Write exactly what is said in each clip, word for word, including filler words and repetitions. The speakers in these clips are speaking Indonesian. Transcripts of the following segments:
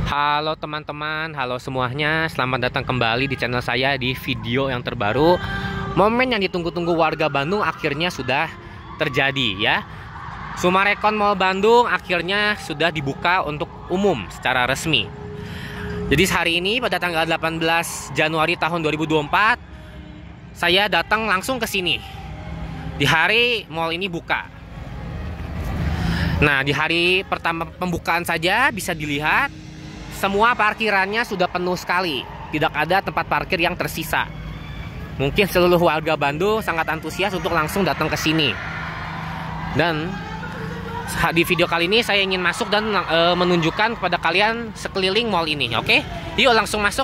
Halo teman-teman, halo semuanya. Selamat datang kembali di channel saya di video yang terbaru. Momen yang ditunggu-tunggu warga Bandung akhirnya sudah terjadi ya. Sumarekon Mall Bandung akhirnya sudah dibuka untuk umum secara resmi. Jadi hari ini pada tanggal delapan belas Januari tahun dua ribu dua puluh empat saya datang langsung ke sini. Di hari mall ini buka. Nah, di hari pertama pembukaan saja bisa dilihat semua parkirannya sudah penuh sekali. Tidak ada tempat parkir yang tersisa. Mungkin seluruh warga Bandung sangat antusias untuk langsung datang ke sini. Dan di video kali ini saya ingin masuk dan e, menunjukkan kepada kalian sekeliling mall ini. Oke? Yuk langsung masuk.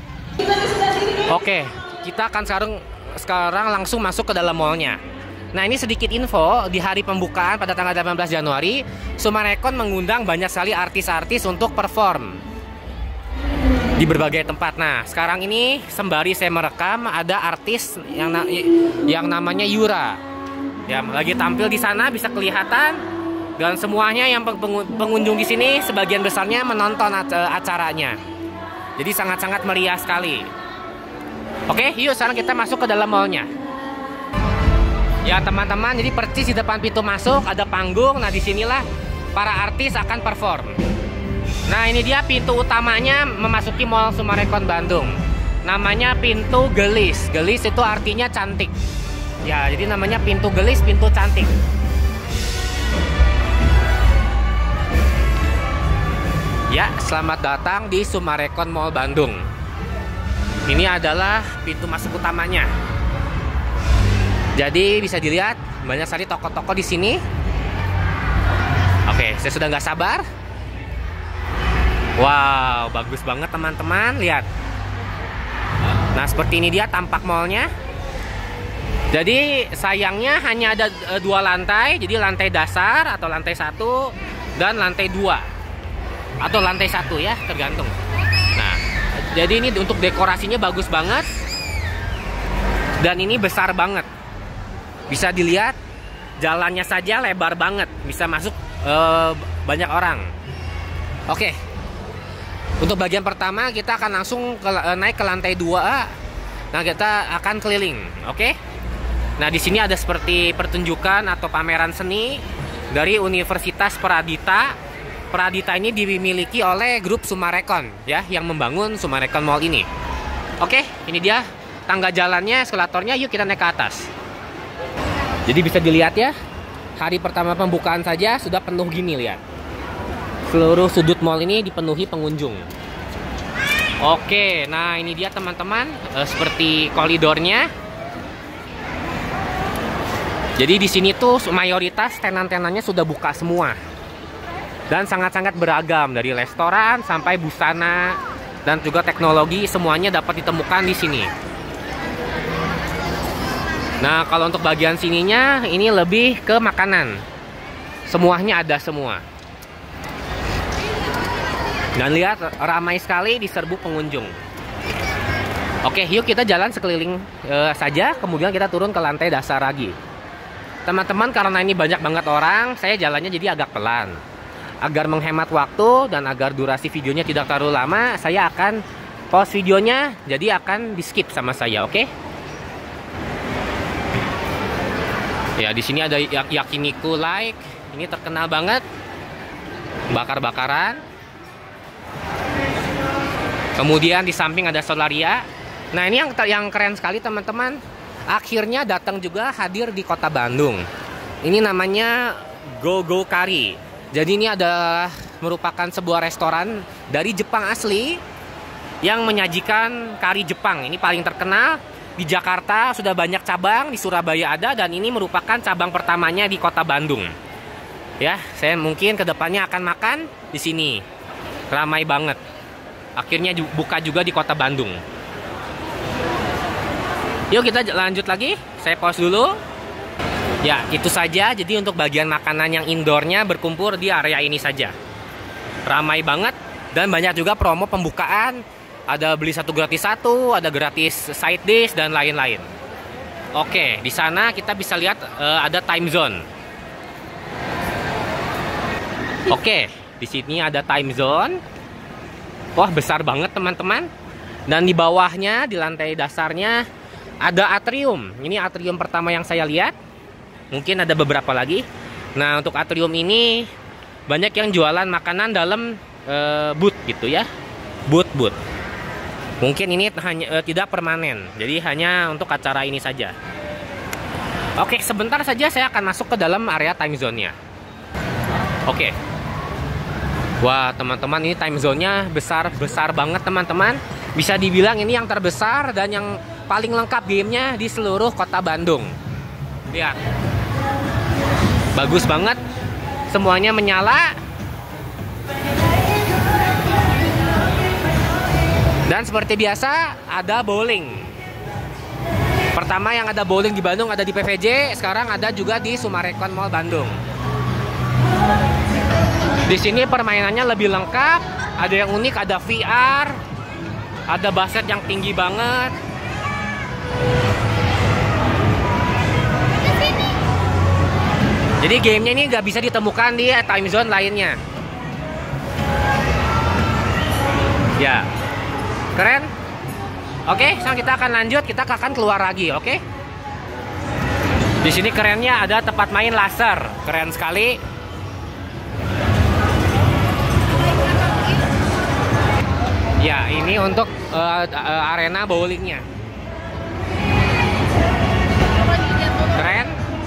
Oke, kita akan sekarang sekarang langsung masuk ke dalam mallnya. Nah, ini sedikit info. Di hari pembukaan pada tanggal delapan belas Januari, Sumarekon mengundang banyak sekali artis-artis untuk perform di berbagai tempat. Nah, sekarang ini sembari saya merekam ada artis yang na yang namanya Yura. Ya, lagi tampil di sana bisa kelihatan, dan semuanya yang pengunjung di sini sebagian besarnya menonton acaranya. Jadi sangat-sangat meriah sekali. Oke, yuk sekarang kita masuk ke dalam mallnya. Ya teman-teman, jadi persis di depan pintu masuk ada panggung. Nah, disinilah para artis akan perform. Nah, ini dia pintu utamanya memasuki Mall Sumarekon Bandung. Namanya pintu gelis. Gelis itu artinya cantik. Ya, jadi namanya pintu gelis, pintu cantik. Ya, selamat datang di Sumarekon Mall Bandung. Ini adalah pintu masuk utamanya. Jadi bisa dilihat banyak sekali toko-toko di sini. Oke, saya sudah nggak sabar. Wow, bagus banget teman-teman, lihat. Nah, seperti ini dia tampak mallnya. Jadi sayangnya hanya ada dua lantai. Jadi lantai dasar atau lantai satu dan lantai dua atau lantai satu ya, tergantung. Nah, jadi ini untuk dekorasinya bagus banget. Dan ini besar banget. Bisa dilihat jalannya saja lebar banget, bisa masuk uh, banyak orang. Oke, untuk bagian pertama kita akan langsung ke, uh, naik ke lantai dua. Nah, kita akan keliling. Oke. Nah, di sini ada seperti pertunjukan atau pameran seni dari Universitas Pradita. Pradita ini dimiliki oleh grup Sumarekon ya, yang membangun Sumarekon Mall ini. Oke, ini dia tangga jalannya, eskalatornya. Yuk kita naik ke atas. Jadi bisa dilihat ya, hari pertama pembukaan saja sudah penuh gini, lihat. Seluruh sudut mall ini dipenuhi pengunjung. Oke, nah ini dia teman-teman, e, seperti koridornya. Jadi di sini tuh mayoritas tenan-tenannya sudah buka semua. Dan sangat-sangat beragam, dari restoran sampai busana dan juga teknologi, semuanya dapat ditemukan di sini. Nah, kalau untuk bagian sininya ini lebih ke makanan. Semuanya ada semua. Dan lihat, ramai sekali diserbu pengunjung. Oke, yuk kita jalan sekeliling e, saja, kemudian kita turun ke lantai dasar lagi. Teman-teman, karena ini banyak banget orang, saya jalannya jadi agak pelan. Agar menghemat waktu dan agar durasi videonya tidak terlalu lama, saya akan pause videonya, jadi akan di skip sama saya, oke? Ya, di sini ada Yakiniku Like. Ini terkenal banget. Bakar-bakaran. Kemudian di samping ada Solaria. Nah, ini yang yang keren sekali teman-teman. Akhirnya datang juga hadir di kota Bandung. Ini namanya Go Go Kari. Jadi ini adalah merupakan sebuah restoran dari Jepang asli yang menyajikan kari Jepang. Ini paling terkenal. Di Jakarta sudah banyak cabang, di Surabaya ada, dan ini merupakan cabang pertamanya di kota Bandung. Ya, saya mungkin kedepannya akan makan di sini. Ramai banget. Akhirnya buka juga di kota Bandung. Yuk kita lanjut lagi. Saya pause dulu. Ya, itu saja. Jadi untuk bagian makanan yang indoornya berkumpul di area ini saja. Ramai banget dan banyak juga promo pembukaan. Ada beli satu gratis satu, ada gratis side dish dan lain-lain. Oke, di sana kita bisa lihat uh, ada time zone. Oke, di sini ada time zone. Wah, besar banget teman-teman. Dan di bawahnya, di lantai dasarnya ada atrium. Ini atrium pertama yang saya lihat. Mungkin ada beberapa lagi. Nah, untuk atrium ini banyak yang jualan makanan dalam e, booth gitu ya. Booth-booth. Mungkin ini hanya e, tidak permanen. Jadi hanya untuk acara ini saja. Oke, sebentar saja saya akan masuk ke dalam area time zone-nya. Oke. Wah, teman-teman, ini time zone-nya besar-besar banget, teman-teman. Bisa dibilang ini yang terbesar dan yang paling lengkap gamenya di seluruh kota Bandung. Lihat. Bagus banget. Semuanya menyala. Dan seperti biasa, ada bowling. Pertama yang ada bowling di Bandung ada di P V J, sekarang ada juga di Summarecon Mall Bandung. Di sini permainannya lebih lengkap, ada yang unik, ada V R, ada basket yang tinggi banget. Jadi gamenya ini nggak bisa ditemukan di time zone lainnya. Ya, keren. Oke, sekarang kita akan lanjut, kita akan keluar lagi, oke? Di sini kerennya ada tempat main laser, keren sekali. Ya, ini untuk uh, uh, arena bowlingnya. Keren.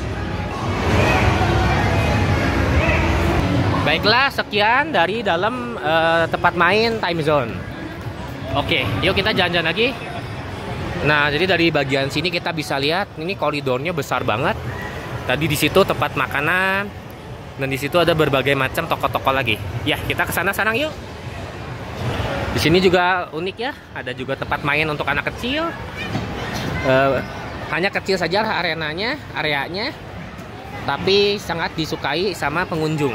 Baiklah, sekian dari dalam uh, tempat main time zone. Oke, yuk kita jalan-jalan lagi. Nah, jadi dari bagian sini kita bisa lihat ini koridornya besar banget. Tadi di situ tempat makanan dan di situ ada berbagai macam toko-toko lagi. Ya, kita ke sana sekarang yuk. Di sini juga unik ya, ada juga tempat main untuk anak kecil. Uh, hanya kecil saja arenanya, areanya, tapi sangat disukai sama pengunjung.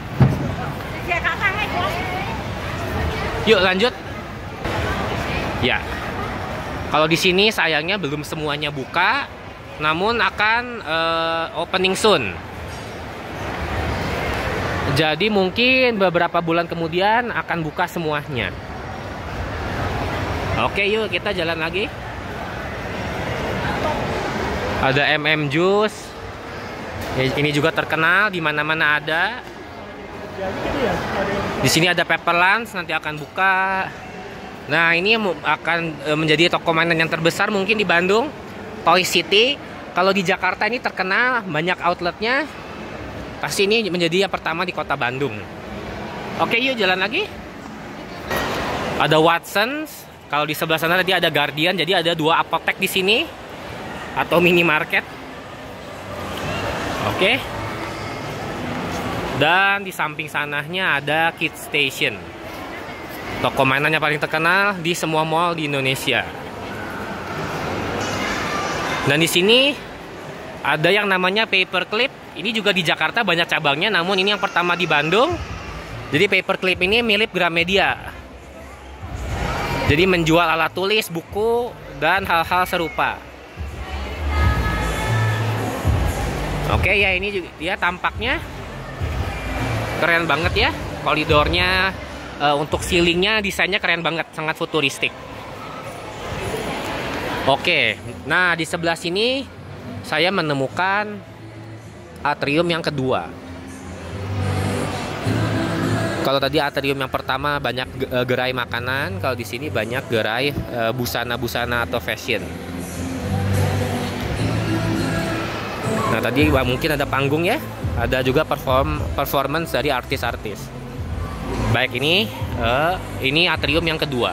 Yuk lanjut. Ya. Kalau di sini sayangnya belum semuanya buka, namun akan uh, opening soon. Jadi mungkin beberapa bulan kemudian akan buka semuanya. Oke, yuk kita jalan lagi. Ada M M Juice. Ini juga terkenal, di mana-mana ada. Di sini ada Pepperlands, nanti akan buka. Nah, ini akan menjadi toko mainan yang terbesar mungkin di Bandung, Toy City. Kalau di Jakarta ini terkenal, banyak outletnya. Pasti ini menjadi yang pertama di kota Bandung. Oke, yuk jalan lagi. Ada Watsons. Kalau di sebelah sana tadi ada Guardian, jadi ada dua apotek di sini atau minimarket. Oke. Dan di samping sananya ada Kids Station. Toko mainannya paling terkenal di semua mall di Indonesia. Dan di sini ada yang namanya Paperclip. Ini juga di Jakarta banyak cabangnya, namun ini yang pertama di Bandung. Jadi Paperclip ini milik Gramedia. Jadi menjual alat tulis, buku, dan hal-hal serupa. Oke ya, ini juga dia tampaknya keren banget ya. Koridornya, uh, untuk ceilingnya desainnya keren banget, sangat futuristik. Oke, nah di sebelah sini saya menemukan atrium yang kedua. Kalau tadi atrium yang pertama banyak gerai makanan, kalau di sini banyak gerai busana-busana atau fashion. Nah tadi mungkin ada panggung ya, ada juga perform performance dari artis-artis. Baik, ini uh, ini atrium yang kedua.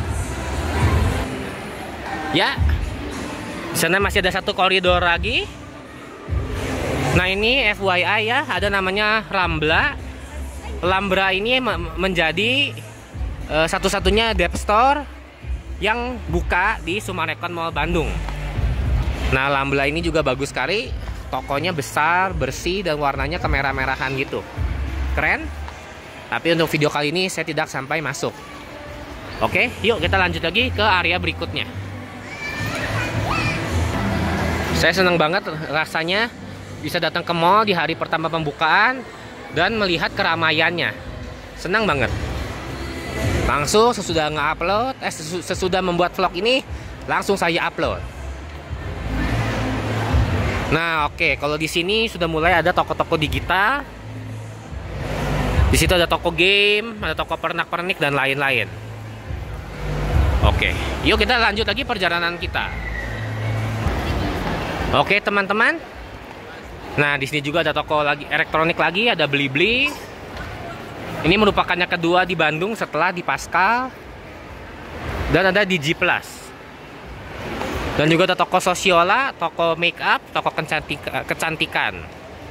Ya, di sana masih ada satu koridor lagi. Nah ini F Y I ya, ada namanya Rambla. Lambra ini menjadi uh, satu-satunya dep store yang buka di Summarecon Mall Bandung. Nah Rambla ini juga bagus sekali. Tokonya besar, bersih, dan warnanya kemerah-merahan gitu. Keren. Tapi untuk video kali ini saya tidak sampai masuk. Oke, yuk kita lanjut lagi ke area berikutnya. Saya senang banget rasanya bisa datang ke mall di hari pertama pembukaan dan melihat keramaiannya. Senang banget. Langsung sesudah nge-upload, eh sesudah membuat vlog ini, langsung saya upload. Nah, oke, okay. Kalau di sini sudah mulai ada toko-toko digital. Di situ ada toko game, ada toko pernak-pernik dan lain-lain. Oke, okay. Yuk kita lanjut lagi perjalanan kita. Oke, okay, teman-teman. Nah, di sini juga ada toko lagi elektronik lagi, ada Blibli. Ini merupakan yang kedua di Bandung setelah di Pascal. Dan ada di G Plus. Dan juga ada toko Sosiola, toko make up, toko kecantik kecantikan.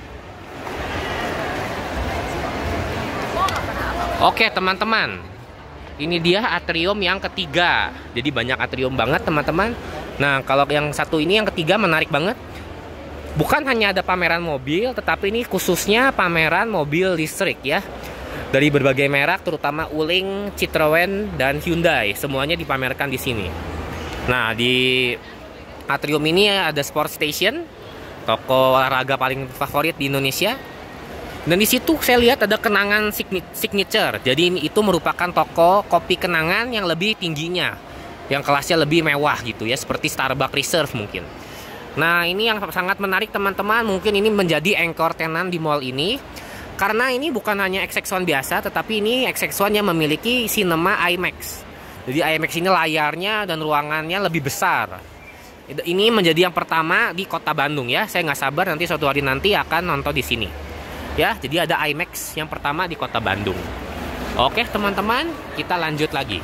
Oke, teman-teman. Ini dia atrium yang ketiga. Jadi banyak atrium banget, teman-teman. Nah, kalau yang satu ini yang ketiga menarik banget. Bukan hanya ada pameran mobil, tetapi ini khususnya pameran mobil listrik ya. Dari berbagai merek, terutama Wuling, Citroen, dan Hyundai, semuanya dipamerkan di sini. Nah, di atrium ini ada Sport Station, toko olahraga paling favorit di Indonesia. Dan di situ saya lihat ada kenangan signature. Jadi itu merupakan toko kopi kenangan yang lebih tingginya, yang kelasnya lebih mewah gitu ya, seperti Starbucks Reserve mungkin. Nah, ini yang sangat menarik teman-teman. Mungkin ini menjadi anchor tenant di mall ini. Karena ini bukan hanya X X satu biasa, tetapi ini X X satu yang memiliki Cinema IMAX. Jadi IMAX ini layarnya dan ruangannya lebih besar. Ini menjadi yang pertama di kota Bandung ya. Saya nggak sabar nanti suatu hari nanti akan nonton di sini. Ya, jadi ada IMAX yang pertama di kota Bandung. Oke teman-teman, kita lanjut lagi.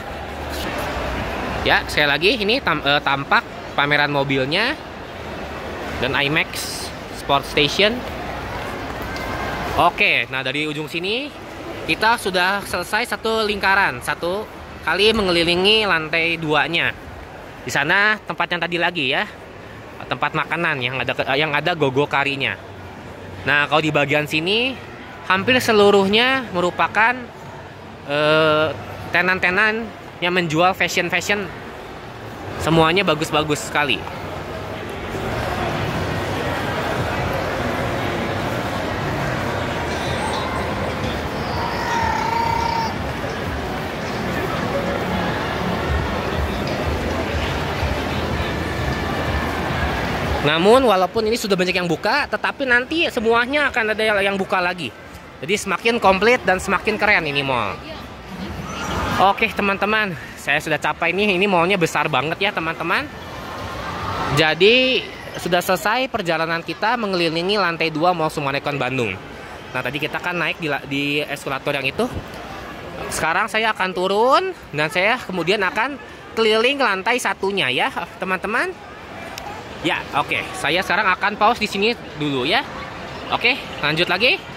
Ya, sekali lagi ini tam, eh, tampak pameran mobilnya dan IMAX Sport Station. Oke, nah dari ujung sini kita sudah selesai satu lingkaran, satu kali mengelilingi lantai duanya. Di sana tempat yang tadi lagi ya, tempat makanan yang ada yang ada gogo karinya. Nah, kalau di bagian sini hampir seluruhnya merupakan eh, tenan-tenan yang menjual fashion-fashion. Semuanya bagus-bagus sekali. Namun walaupun ini sudah banyak yang buka, tetapi nanti semuanya akan ada yang buka lagi. Jadi semakin komplit dan semakin keren ini mall. Oke teman-teman, saya sudah capai nih. Ini mallnya besar banget ya teman-teman. Jadi sudah selesai perjalanan kita mengelilingi lantai dua Mall Sumarekon Bandung. Nah tadi kita kan naik di, di eskalator yang itu. Sekarang saya akan turun dan saya kemudian akan keliling lantai satunya ya teman-teman. Ya, oke. Okay. Saya sekarang akan pause di sini dulu ya. Oke, okay, lanjut lagi.